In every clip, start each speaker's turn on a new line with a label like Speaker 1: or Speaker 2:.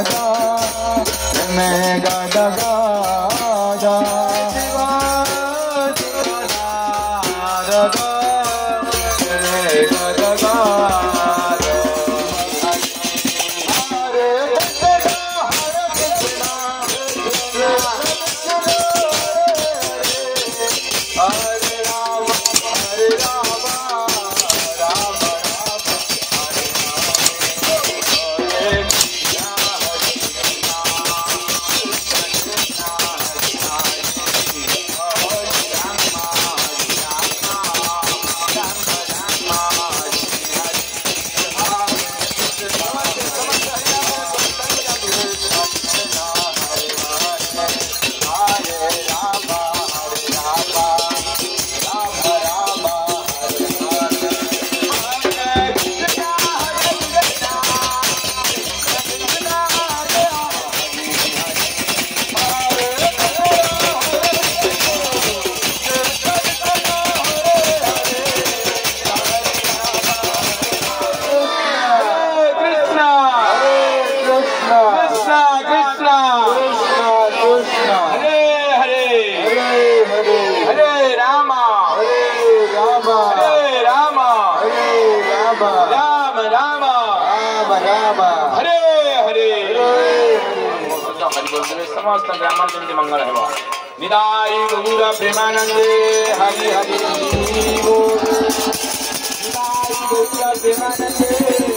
Speaker 1: समस्त ब्राह्मण मंगल है निदाय गौर प्रेमानंदे हरि हरि बोल निदाय गौर प्रेमानंदे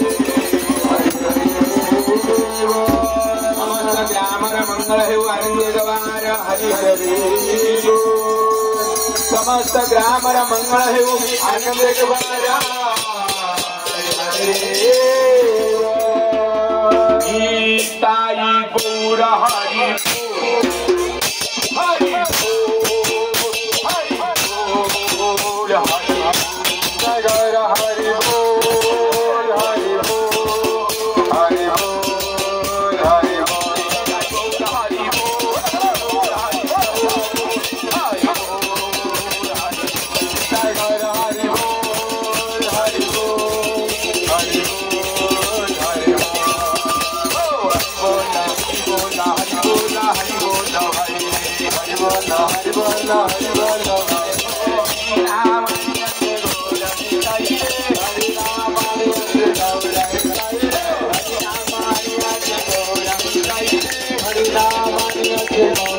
Speaker 1: समस्त ब्राह्मण मंगल है आनंद द्वार हरि हरि समस्त ब्राह्मण मंगल है आनंद द्वार निताई गौर हरि हरि हरि बोल हरि नगर हरि बोल हरि बोल हरि बोल हरि बोल हरि बोल हरि नगर हरि बोल हरि बोल हरि बोल हरि हरि बोल हरि बोल राम हरि राम हरि राम